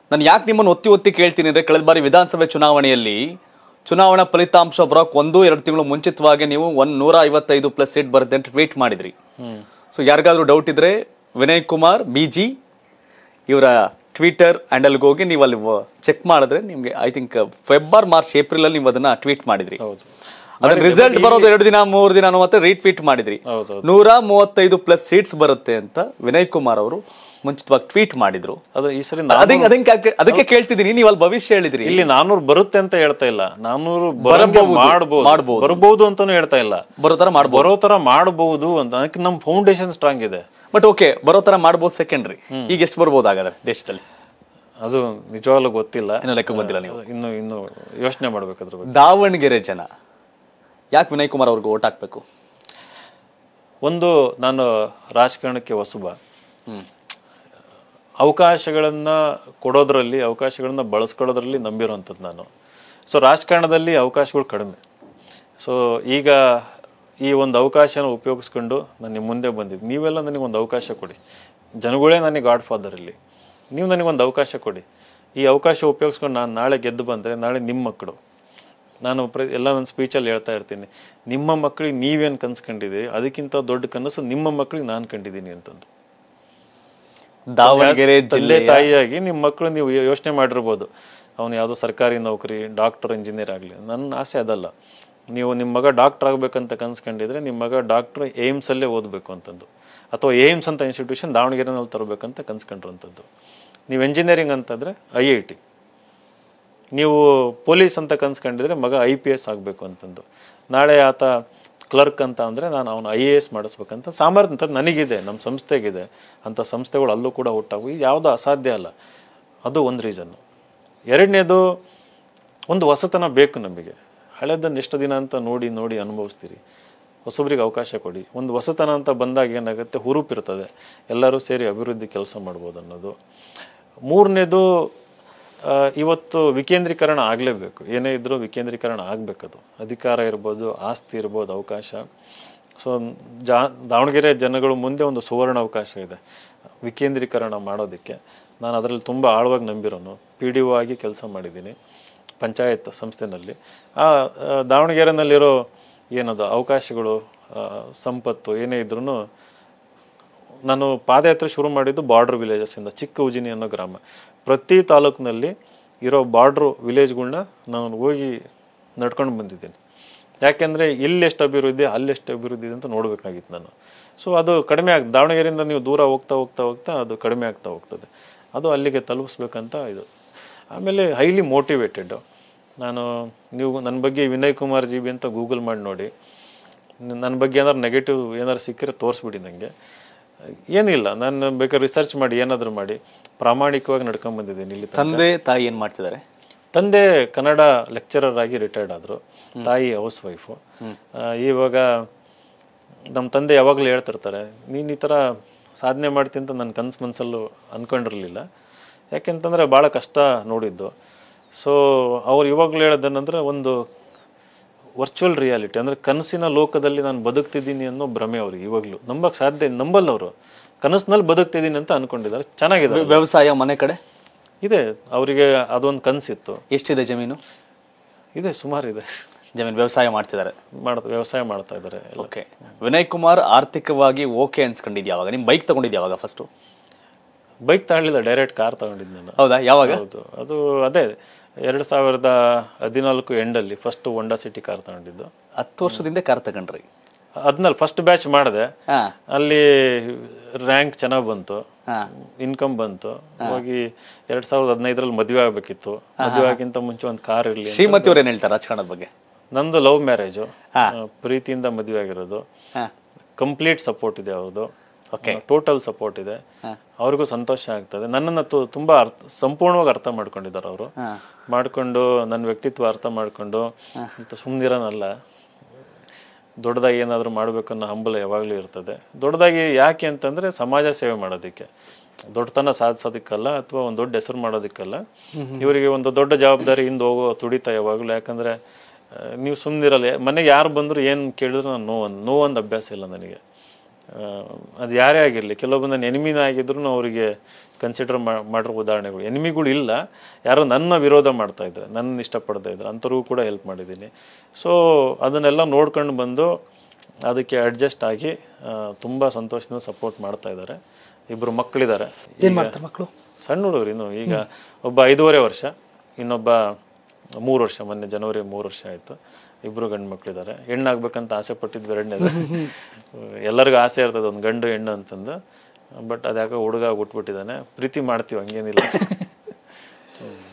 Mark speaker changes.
Speaker 1: ನಾನು ಯಾಕೆ ನಿಮ್ಮನ್ನು ಒತ್ತಿ ಒತ್ತಿ ಕೇಳ್ತೀನಿ ಅಂದರೆ ಕಳೆದ ಬಾರಿ ವಿಧಾನಸಭೆ ಚುನಾವಣೆಯಲ್ಲಿ ಚುನಾವಣಾ ಫಲಿತಾಂಶ ಬರೋಕೆ 1-2 ತಿಂಗಳು ಮುಂಚಿತವಾಗಿ ನೀವು 155+ ಸೀಟ್ ಬರುತ್ತೆ ಅಂತ ಟ್ವೀಟ್ ಮಾಡಿದ್ರಿ. ಸೊ ಯಾರಿಗಾದ್ರೂ ಡೌಟ್ ಇದ್ರೆ ವಿನಯ್ ಕುಮಾರ್ BG ಇವರ ಟ್ವಿಟರ್ ಹ್ಯಾಂಡಲ್ಗೆ ಹೋಗಿ ನೀವು ಅಲ್ಲಿ ಚೆಕ್ ಮಾಡಿದ್ರೆ ನಿಮಗೆ ಐ ಥಿಂಕ್ ಮಾರ್ಚ್ ಏಪ್ರಿಲ್ ಅಲ್ಲಿ ನೀವು ಅದನ್ನ ಟ್ವೀಟ್ ಮಾಡಿದ್ರಿ. ಅದ್ರ ರಿಸಲ್ಟ್ ಬರೋದು 2 ದಿನ 3 ದಿನ ಮತ್ತೆ ರೀಟ್ವೀಟ್ ಮಾಡಿದ್ರಿ. 135+ ಸೀಟ್ಸ್ ಬರುತ್ತೆ ಅಂತ ವಿನಯ್ ಕುಮಾರ್ ಅವರು ಮುಂಚಿತವಾಗಿ ಟ್ವೀಟ್ ಮಾಡಿದ್ರು.
Speaker 2: ಅದು ಈ ಸರಿ
Speaker 1: ಅದಕ್ಕೆ ಕೇಳ್ತಿದ್ದೀನಿ, ನೀವು ಅಲ್ಲಿ ಭವಿಷ್ಯ ಹೇಳಿದ್ರಿ.
Speaker 2: ಇಲ್ಲಿ 400 ಬರುತ್ತೆ ಅಂತ ಹೇಳ್ತಾ ಇಲ್ಲ, 400 ಬರಬಹುದು ಅಂತಾನು ಹೇಳ್ತಾ ಇಲ್ಲ, ಬರೋ ತರ ಮಾಡಬಹುದು ಅಂತ. ಅದಕ್ಕೆ ನಮ್ ಫೌಂಡೇಶನ್ ಸ್ಟ್ರಾಂಗ್ ಇದೆ.
Speaker 1: ಬಟ್ ಓಕೆ, ಬರೋ ತರ ಮಾಡಬಹುದು ಸೆಕೆಂಡ್ರಿ. ಈಗ ಎಷ್ಟು ಬರ್ಬೋದು ಹಾಗಾದ್ರೆ ದೇಶದಲ್ಲಿ?
Speaker 2: ಅದು ನಿಜವಾಗ್ಲೂ ಗೊತ್ತಿಲ್ಲ,
Speaker 1: ಇನ್ನು ಲೆಕ್ಕ ಬಂದಿಲ್ಲ. ನೀವು
Speaker 2: ಇನ್ನು ಯೋಚನೆ ಮಾಡ್ಬೇಕಾದ್ರ ಬಗ್ಗೆ.
Speaker 1: ದಾವಣಗೆರೆ ಜನ ಯಾಕೆ ವಿನಯ್ ಕುಮಾರ್ ಅವ್ರಿಗೆ ಓಟ್ ಹಾಕ್ಬೇಕು?
Speaker 2: ಒಂದು, ನಾನು ರಾಜಕಾರಣಕ್ಕೆ ಹೊಸಬ, ಅವಕಾಶಗಳನ್ನ ಕೊಡೋದ್ರಲ್ಲಿ, ಅವಕಾಶಗಳನ್ನ ಬಳಸ್ಕೊಳ್ಳೋದ್ರಲ್ಲಿ ನಂಬಿರುವಂಥದ್ದು ನಾನು. ಸೊ ರಾಜಕಾರಣದಲ್ಲಿ ಅವಕಾಶಗಳು ಕಡಿಮೆ. ಸೊ ಈಗ ಈ ಒಂದು ಅವಕಾಶನ ಉಪಯೋಗಿಸ್ಕೊಂಡು ನಾನು ನಿಮ್ಮ ಮುಂದೆ ಬಂದಿದ್ದು. ನೀವೆಲ್ಲ ನನಗೊಂದು ಅವಕಾಶ ಕೊಡಿ, ಜನಗಳೇ ನನಗೆ ಗಾಡ್ ಫಾದರ್. ಇಲ್ಲಿ ನೀವು ನನಗೊಂದು ಅವಕಾಶ ಕೊಡಿ. ಈ ಅವಕಾಶ ಉಪಯೋಗಿಸ್ಕೊಂಡು ನಾನು ನಾಳೆ ಗೆದ್ದು ಬಂದರೆ ನಾಳೆ ನಿಮ್ಮ ಮಕ್ಕಳು, ನಾನು ಎಲ್ಲ ನನ್ನ ಸ್ಪೀಚಲ್ಲಿ ಹೇಳ್ತಾ ಇರ್ತೀನಿ, ನಿಮ್ಮ ಮಕ್ಕಳಿಗೆ ನೀವೇನು ಕನ್ಸ್ಕೊಂಡಿದ್ದೀರಿ ಅದಕ್ಕಿಂತ ದೊಡ್ಡ ಕನಸು ನಿಮ್ಮ ಮಕ್ಕಳಿಗೆ ನಾನು ಕಂಡಿದ್ದೀನಿ ಅಂತಂದು.
Speaker 1: ದಾವಣಗೆರೆ
Speaker 2: ಜಿಲ್ಲೆ ತಾಯಿಯಾಗಿ ನಿಮ್ಮ ಮಕ್ಕಳು ನೀವು ಯೋಚನೆ ಮಾಡಿರ್ಬೋದು, ಅವನು ಯಾವುದೋ ಸರ್ಕಾರಿ ನೌಕರಿ, ಡಾಕ್ಟರ್, ಇಂಜಿನಿಯರ್ ಆಗಲಿ. ನನ್ನ ಆಸೆ ಅದಲ್ಲ. ನೀವು ನಿಮ್ಮ ಮಗ ಡಾಕ್ಟರ್ ಆಗಬೇಕಂತ ಕನ್ಸ್ಕೊಂಡಿದ್ರೆ ನಿಮ್ಮ ಮಗ ಡಾಕ್ಟ್ರು ಏಮ್ಸಲ್ಲೇ ಓದಬೇಕು ಅಂತಂದು, ಅಥವಾ ಏಮ್ಸ್ ಅಂತ ಇನ್ಸ್ಟಿಟ್ಯೂಷನ್ ದಾವಣಗೆರೆನಲ್ಲಿ ತರಬೇಕಂತ ಕನ್ಸ್ಕೊಂಡಿರೋಂಥದ್ದು. ನೀವು ಎಂಜಿನಿಯರಿಂಗ್ ಅಂತಂದರೆ IIT, ನೀವು ಪೊಲೀಸ್ ಅಂತ ಕನ್ಸ್ಕೊಂಡಿದ್ರೆ ಮಗ IPS ಆಗಬೇಕು ಅಂತಂದು. ನಾಳೆ ಆತ ಕ್ಲರ್ಕ್ ಅಂತ ಅಂದರೆ ನಾನು ಅವನು IAS ಮಾಡಿಸ್ಬೇಕಂತ ಸಾಮರ್ಥ್ಯ ಅಂತ ನನಗಿದೆ, ನಮ್ಮ ಸಂಸ್ಥೆಗಿದೆ. ಅಂಥ ಸಂಸ್ಥೆಗಳು ಅಲ್ಲೂ ಕೂಡ ಹುಟ್ಟಾವು. ಯಾವುದು ಅಸಾಧ್ಯ ಅಲ್ಲ. ಅದು ಒಂದು ರೀಸನ್ನು. ಎರಡನೇದು, ಒಂದು ಹೊಸತನ ಬೇಕು ನಮಗೆ. ಹಳೆದನ್ನು ಎಷ್ಟು ದಿನ ಅಂತ ನೋಡಿ ನೋಡಿ ಅನುಭವಿಸ್ತೀರಿ. ಹೊಸಬ್ರಿಗೆ ಅವಕಾಶ ಕೊಡಿ. ಒಂದು ಹೊಸತನ ಅಂತ ಬಂದಾಗ ಏನಾಗುತ್ತೆ, ಹುರುಪಿರ್ತದೆ, ಎಲ್ಲರೂ ಸೇರಿ ಅಭಿವೃದ್ಧಿ ಕೆಲಸ ಮಾಡ್ಬೋದು ಅನ್ನೋದು. ಮೂರನೇದು, ಇವತ್ತು ವಿಕೇಂದ್ರೀಕರಣ ಆಗಲೇಬೇಕು. ಏನೇ ಇದ್ರೂ ವಿಕೇಂದ್ರೀಕರಣ ಆಗಬೇಕದು. ಅಧಿಕಾರ ಇರ್ಬೋದು, ಆಸ್ತಿ ಇರ್ಬೋದು, ಅವಕಾಶ. ಸೊ ದಾವಣಗೆರೆ ಜನಗಳು ಮುಂದೆ ಒಂದು ಸುವರ್ಣ ಅವಕಾಶ ಇದೆ ವಿಕೇಂದ್ರೀಕರಣ ಮಾಡೋದಕ್ಕೆ. ನಾನು ಅದರಲ್ಲಿ ತುಂಬ ಆಳವಾಗಿ ನಂಬಿರೋನು. PDO ಆಗಿ ಕೆಲಸ ಮಾಡಿದ್ದೀನಿ ಪಂಚಾಯತ್ ಸಂಸ್ಥೆನಲ್ಲಿ. ಆ ದಾವಣಗೆರೆನಲ್ಲಿರೋ ಏನದು ಅವಕಾಶಗಳು, ಸಂಪತ್ತು ಏನೇ ಇದ್ರೂ, ನಾನು ಪಾದಯಾತ್ರೆ ಶುರು ಮಾಡಿದ್ದು ಬಾರ್ಡರ್ ವಿಲೇಜಸ್ಸಿಂದ. ಚಿಕ್ಕ ಉಜಿನಿ ಅನ್ನೋ ಗ್ರಾಮ. ಪ್ರತಿ ತಾಲೂಕಿನಲ್ಲಿ ಇರೋ ಬಾರ್ಡ್ರು ವಿಲೇಜ್ಗಳ್ನ ನಾನು ಹೋಗಿ ನಡ್ಕೊಂಡು ಬಂದಿದ್ದೀನಿ. ಯಾಕೆಂದರೆ ಇಲ್ಲೆಷ್ಟು ಅಭಿವೃದ್ಧಿ, ಅಲ್ಲೆಷ್ಟು ಅಭಿವೃದ್ಧಿ ಅಂತ ನೋಡಬೇಕಾಗಿತ್ತು ನಾನು. ಸೊ ಅದು ಕಡಿಮೆ ದಾವಣಗೆರೆಯಿಂದ ನೀವು ದೂರ ಹೋಗ್ತಾ ಹೋಗ್ತಾ ಹೋಗ್ತಾ ಅದು ಕಡಿಮೆ ಆಗ್ತಾ ಹೋಗ್ತದೆ. ಅದು ಅಲ್ಲಿಗೆ ತಲುಪಿಸ್ಬೇಕಂತ ಇದು. ಆಮೇಲೆ ಹೈಲಿ ಮೋಟಿವೇಟೆಡ್ ನೀವು ನನ್ನ ಬಗ್ಗೆ ವಿನಯ್ ಕುಮಾರ್ GB ಅಂತ ಗೂಗಲ್ ಮಾಡಿ ನೋಡಿ. ನನ್ನ ಬಗ್ಗೆ ಏನಾದ್ರು ನೆಗೆಟಿವ್ ಏನಾದ್ರು ಸಿಕ್ಕಿದ್ರೆ ತೋರಿಸ್ಬಿಡಿ ನನಗೆ. ಏನಿಲ್ಲ, ನಾನು ಬೇಕಾದ್ರೆ ರಿಸರ್ಚ್ ಮಾಡಿ ಏನಾದರೂ ಮಾಡಿ ಪ್ರಾಮಾಣಿಕವಾಗಿ ನಡ್ಕೊಂಡು ಬಂದಿದ್ದೀನಿ ಇಲ್ಲಿ.
Speaker 1: ತಂದೆ ತಾಯಿ ಏನು ಮಾಡ್ತಿದ್ದಾರೆ?
Speaker 2: ತಂದೆ ಕನ್ನಡ ಲೆಕ್ಚರರ್ ಆಗಿ ರಿಟೈರ್ಡ್ ಆದರು, ತಾಯಿ ಹೌಸ್ ವೈಫು. ಇವಾಗ ನಮ್ಮ ತಂದೆ ಯಾವಾಗಲೂ ಹೇಳ್ತಿರ್ತಾರೆ, ನೀನು ಈ ಥರ ಸಾಧನೆ ಮಾಡ್ತೀನಿ ಅಂತ ನನ್ನ ಕನಸು ಮನಸ್ಸಲ್ಲೂ ಅಂದ್ಕೊಂಡಿರಲಿಲ್ಲ. ಯಾಕೆಂತಂದರೆ ಭಾಳ ಕಷ್ಟ ನೋಡಿದ್ದು. ಸೊ ಅವ್ರು ಇವಾಗಲೂ ಹೇಳೋದೇನೆಂದ್ರೆ, ಒಂದು ವರ್ಚುವಲ್ ರಿಯಾಲಿಟಿ ಅಂದರೆ ಕನಸಿನ ಲೋಕದಲ್ಲಿ ನಾನು ಬದುಕ್ತಿದ್ದೀನಿ ಅನ್ನೋ ಭ್ರಮೆ ಅವ್ರಿಗೆ ಇವಾಗಲೂ. ನಂಬಕ್ಕೆ ಸಾಧ್ಯ, ನಂಬಲ್ಲ ಅವರು. ಕನಸಿನಲ್ಲಿ ಬದುಕ್ತಿದ್ದೀನಿ ಅಂತ ಅಂದ್ಕೊಂಡಿದ್ದಾರೆ. ಚೆನ್ನಾಗಿದೆ.
Speaker 1: ವ್ಯವಸಾಯ ಮನೆ ಕಡೆ
Speaker 2: ಇದೆ ಅವರಿಗೆ, ಅದೊಂದು ಕನಸಿತ್ತು.
Speaker 1: ಎಷ್ಟಿದೆ ಜಮೀನು?
Speaker 2: ಇದೆ, ಸುಮಾರಿದೆ
Speaker 1: ಜಮೀನು. ವ್ಯವಸಾಯ ಮಾಡ್ತಿದ್ದಾರೆ,
Speaker 2: ವ್ಯವಸಾಯ ಮಾಡ್ತಾ ಇದ್ದಾರೆ.
Speaker 1: ಓಕೆ. ವಿನಯ್ ಕುಮಾರ್ ಆರ್ಥಿಕವಾಗಿ ಓಕೆ ಅನ್ಸ್ಕೊಂಡಿದ್ದೆ ಯಾವಾಗ? ನಿಮ್ಮ ಬೈಕ್ ತಗೊಂಡಿದ್ದು ಯಾವಾಗ? ಫಸ್ಟು
Speaker 2: ಬೈಕ್ ತಗೊಳ್ಳಿಲ್ಲ, ಡೈರೆಕ್ಟ್ ಕಾರ್ ತಗೊಂಡಿದ್ದು ನಾನು.
Speaker 1: ಹೌದಾ? ಯಾವಾಗ?
Speaker 2: ಹೌದು, ಅದು ಅದೇ 2014 ಎಂಡಲ್ಲಿ ಫಸ್ಟ್ ಹೋಂಡಾ ಸಿಟಿ ಕಾರ್ ತಗೊಂಡಿದ್ದು.
Speaker 1: 10 ವರ್ಷದಿಂದ ಕಾರ್ ತಗೊಂಡ್ರಿ?
Speaker 2: ಅದ್ನಲ್ಲಿ ಫಸ್ಟ್ ಬ್ಯಾಚ್ ಮಾಡಿದೆ. ಅಲ್ಲಿ ರ್ಯಾಂಕ್ ಚೆನ್ನಾಗಿ ಬಂತು, ಇನ್ಕಮ್ ಬಂತು. ಹೋಗಿ 2015 ಮದುವೆ ಆಗ್ಬೇಕಿತ್ತು. ಮದುವೆ ಆಗಿಂತ ಮುಂಚೆ ಒಂದು ಕಾರ್ ಇರಲಿ.
Speaker 1: ಶ್ರೀಮತಿ ಅವ್ರು ಏನ್ ಹೇಳ್ತಾರೆ ರಾಜಕಾರಣದ ಬಗ್ಗೆ?
Speaker 2: ನಂದು ಲವ್ ಮ್ಯಾರೇಜು, ಪ್ರೀತಿಯಿಂದ ಮದುವೆ ಆಗಿರೋದು. ಕಂಪ್ಲೀಟ್ ಸಪೋರ್ಟ್ ಇದೆ ಅವ್ರದ್ದು, ಟೋಟಲ್ ಸಪೋರ್ಟ್ ಇದೆ. ಅವ್ರಿಗೂ ಸಂತೋಷ ಆಗ್ತದೆ. ನನ್ನನ್ನು ತುಂಬಾ ಸಂಪೂರ್ಣವಾಗಿ ಅರ್ಥ ಮಾಡ್ಕೊಂಡಿದ್ದಾರೆ ಅವರು. ಮಾಡ್ಕೊಂಡು ನನ್ನ ವ್ಯಕ್ತಿತ್ವ ಅರ್ಥ ಮಾಡ್ಕೊಂಡು ಸುಮ್ಮನಿರೋನಲ್ಲ, ದೊಡ್ಡದಾಗಿ ಏನಾದರೂ ಮಾಡಬೇಕು ಅನ್ನೋ ಹಂಬಲ ಯಾವಾಗಲೂ ಇರ್ತದೆ. ದೊಡ್ಡದಾಗಿ ಯಾಕೆ ಅಂತಂದರೆ ಸಮಾಜ ಸೇವೆ ಮಾಡೋದಕ್ಕೆ, ದೊಡ್ಡತನ ಸಾಧಿಸೋದಕ್ಕಲ್ಲ ಅಥವಾ ಒಂದು ದೊಡ್ಡ ಹೆಸರು ಮಾಡೋದಕ್ಕಲ್ಲ. ಇವರಿಗೆ ಒಂದು ದೊಡ್ಡ ಜವಾಬ್ದಾರಿ ಹಿಂದೆ ಹೋಗೋ ತುಡಿತ ಯಾವಾಗಲೂ. ಯಾಕಂದರೆ ನೀವು ಸುಮ್ಮನಿರಲ್ಲ, ಮನೆಗೆ ಯಾರು ಬಂದರೂ ಏನು ಕೇಳಿದ್ರು ನಾನು ನೋವೊಂದು ಅಭ್ಯಾಸ ಇಲ್ಲ ನನಗೆ. ಅದು ಯಾರೇ ಆಗಿರಲಿ, ಕೆಲವೊಬ್ಬ ನನ್ನ ಎನಿಮಿನ ಆಗಿದ್ರು ಅವರಿಗೆ ಕನ್ಸಿಡರ್ ಮಾಡಿರೋ ಉದಾಹರಣೆಗಳು. ಎನಿಮಿಗಳು ಇಲ್ಲ, ಯಾರೋ ನನ್ನ ವಿರೋಧ ಮಾಡ್ತಾ ಇದ್ದಾರೆ, ನನ್ನ ಇಷ್ಟಪಡ್ತಾ ಇದ್ದಾರೆ, ಅಂಥವ್ರಿಗೂ ಕೂಡ ಹೆಲ್ಪ್ ಮಾಡಿದ್ದೀನಿ. ಸೊ ಅದನ್ನೆಲ್ಲ ನೋಡ್ಕೊಂಡು ಬಂದು ಅದಕ್ಕೆ ಅಡ್ಜಸ್ಟ್ ಆಗಿ ತುಂಬ ಸಂತೋಷದಿಂದ ಸಪೋರ್ಟ್ ಮಾಡ್ತಾ ಇದ್ದಾರೆ. ಇಬ್ಬರು ಮಕ್ಕಳಿದ್ದಾರೆ.
Speaker 1: ಏನು ಮಾಡ್ತಾರೆ ಮಕ್ಕಳು? ಸಣ್ಣ
Speaker 2: ಹುಡುಗರು ಇನ್ನು. ಈಗ ಒಬ್ಬ 5.5 ವರ್ಷ, ಇನ್ನೊಬ್ಬ 3 ವರ್ಷ. ಮೊನ್ನೆ ಜನವರಿ 3 ವರ್ಷ ಆಯಿತು. ಇಬ್ಬರು ಗಂಡು ಮಕ್ಕಳಿದ್ದಾರೆ. ಹೆಣ್ಣಾಗ್ಬೇಕಂತ ಆಸೆ ಪಟ್ಟಿದ್ವಿ ಎರಡನೇದು. ಎಲ್ಲರಿಗೂ ಆಸೆ ಇರ್ತದೆ ಒಂದು ಗಂಡು ಹೆಣ್ಣು ಅಂತಂದು. ಬಟ್ ಅದ್ಯಾಕೆ ಹುಡುಗ ಹುಟ್ಬಿಟ್ಟಿದ್ದಾನೆ. ಪ್ರೀತಿ ಮಾಡ್ತೀವಿ, ಹಂಗೇನಿಲ್ಲ.